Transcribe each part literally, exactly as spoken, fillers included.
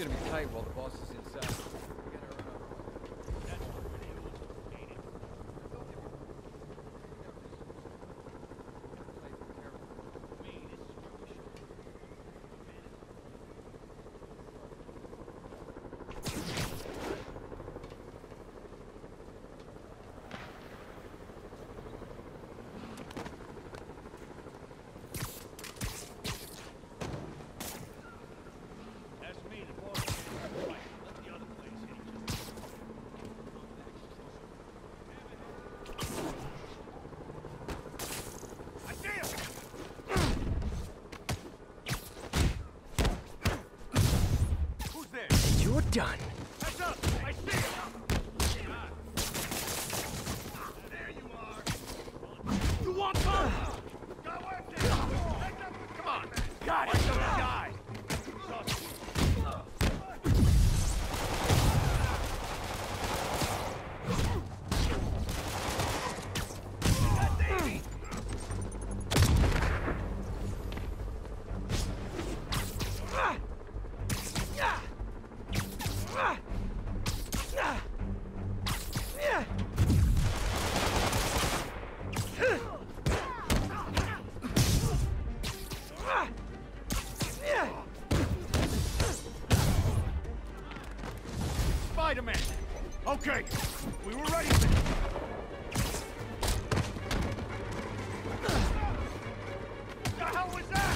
gonna be tight while the boss is inside. We gotta run over. That's pretty complicated. Me, this is where we should be. That's me, the boss. Right, let the other place hit each other. I see him! Who's there? You're done. Heads up! I see him! There you are! You want some? Got work there! Heads up! Come on! Got it! Die! Spider-Man! Okay, we were ready for this. What the hell was that?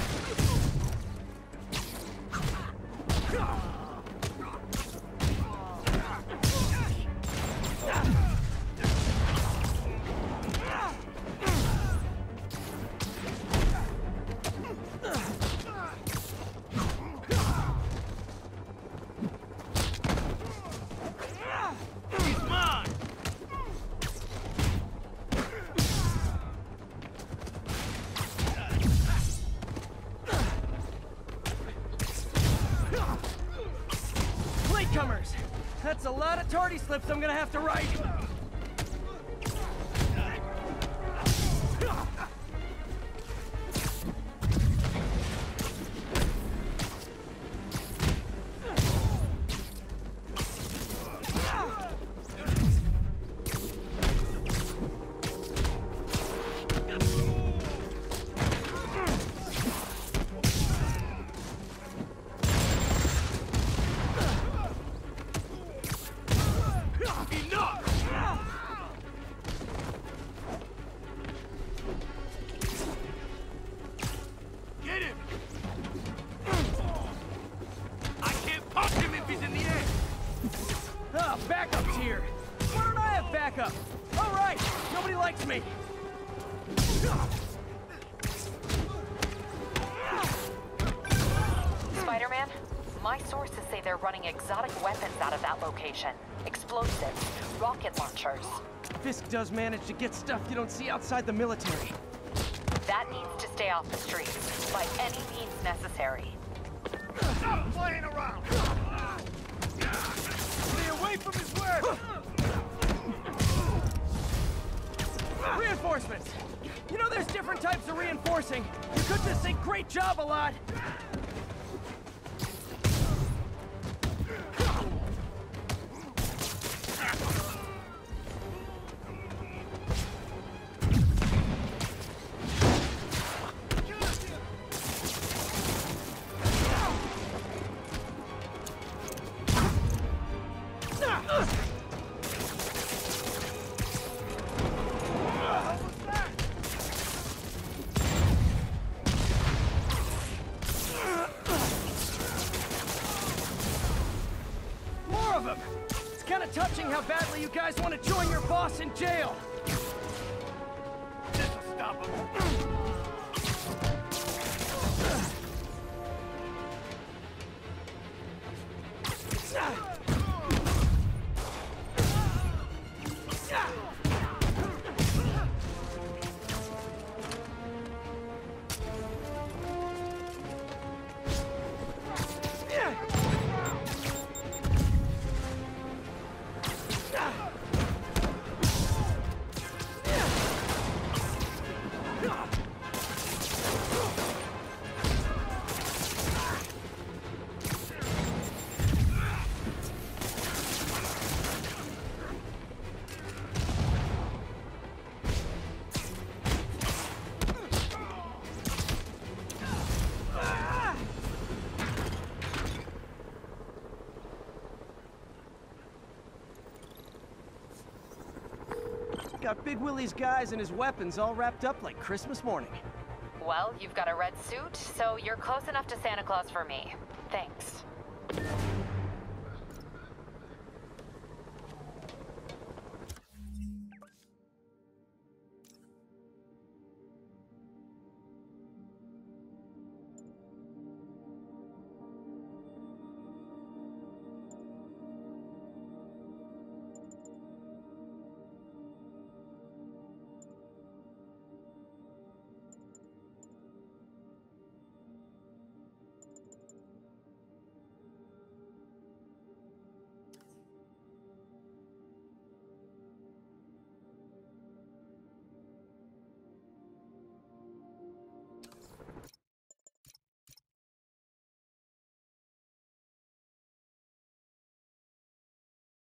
He's mine! Latecomers! That's a lot of tardy slips I'm gonna have to write. Get him! I can't punch him if he's in the air! Ah, backup's here. Why don't I have backup? All right, nobody likes me. Spider-Man, my sources say they're running exotic weapons out of that location. Explosives, rocket launchers. Fisk does manage to get stuff you don't see outside the military. That needs to stay off the streets, by any means necessary. Stop playing around! Stay away from his work! Reinforcements! You know there's different types of reinforcing. You could just say great job a lot. More of them! It's kind of touching how badly you guys want to join your boss in jail. This'll stop him! Yeah. Got Big Willie's guys and his weapons all wrapped up like Christmas morning. Well, you've got a red suit, so you're close enough to Santa Claus for me. Thanks.